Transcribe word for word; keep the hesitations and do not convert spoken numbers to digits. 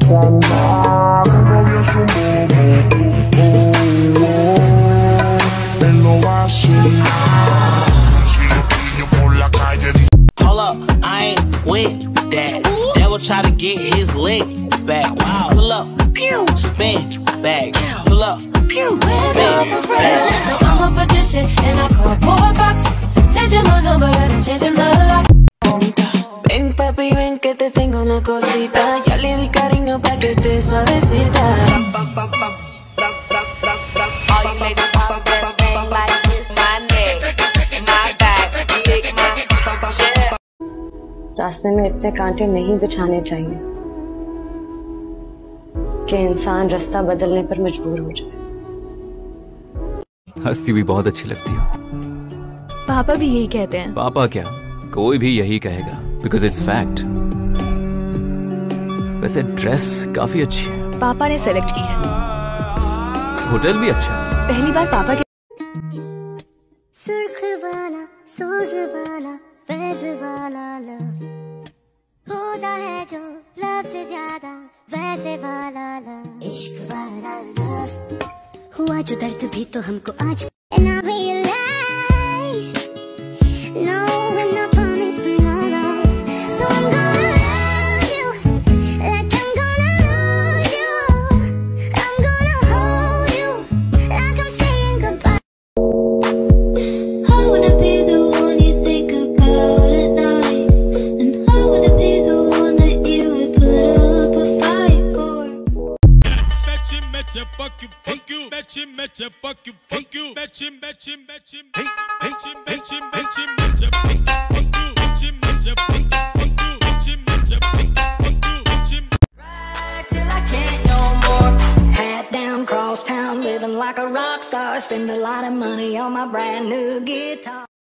Hold up, I ain't with that. Devil try to get his leg back. Wow. Pull up, pew, spin back. Pull up, pew, spin back. So I'm a magician and I call boy box. Changing my number and changing the lock. Ven papi, ven que te tengo una cosita. Ya le di cariño pa' que te suavecita. रास्ते में इतने कांटे नहीं बिछाने चाहिए कि इंसान रास्ता बदलने पर मजबूर हो जाए। हंसती भी बहुत अच्छी लगती हो। पापा भी यही कहते हैं। पापा क्या, कोई भी यही कहेगा, बिकॉज इट्स फैक्ट। वैसे ड्रेस काफी अच्छी है। पापा ने सेलेक्ट की है। होटल भी अच्छा है। पहली बार पापा के सुर्ख वाला, सोज वाला, फैज वाला लव होता है जो लव से ज्यादा वैसे वाला लव, इश्क वाला लव हुआ जो दर्द भी तो हमको आज। And I realize no one not promised tomorrow, so I'm gonna love you like I'm gonna lose you. I'm gonna hold you like I'm saying goodbye. I wanna be the one you think about at night, and I wanna be the one that you would put up a fight for. Bet you, bet you, fuck you, fuck you. Bet you, bet you, fuck you, fuck you. Bet you, bet you, bet you, bet you, bet you, bet you, bet you, fuck you. Bet you, bet you, fuck you, fuck you. Bet you, bet you, fuck you, fuck you. Bet you. Ride till I can't no more. Hat down, cross town, living like a rock star. Spend a lot of money on my brand new guitar.